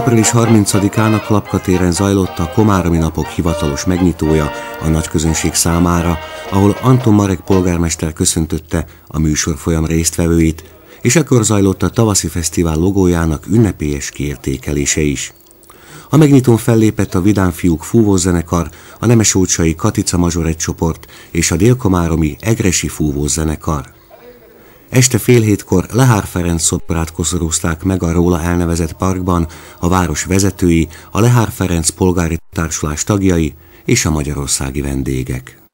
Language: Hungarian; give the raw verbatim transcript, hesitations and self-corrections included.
április harmincadikán a Klapka téren zajlott a Komáromi Napok hivatalos megnyitója a nagyközönség számára, ahol Anton Marek polgármester köszöntötte a műsorfolyam résztvevőit, és ekkor zajlott a tavaszi fesztivál logójának ünnepélyes kiértékelése is. A megnyitón fellépett a Vidám Fiúk fúvózenekar, a nemesócsai Katica Mazsoret csoport és a délkomáromi Egressy fúvózenekar. Este fél hétkor Lehár Ferenc szobrát koszorúzták meg a róla elnevezett parkban a város vezetői, a Lehár Ferenc polgári társulás tagjai és a magyarországi vendégek.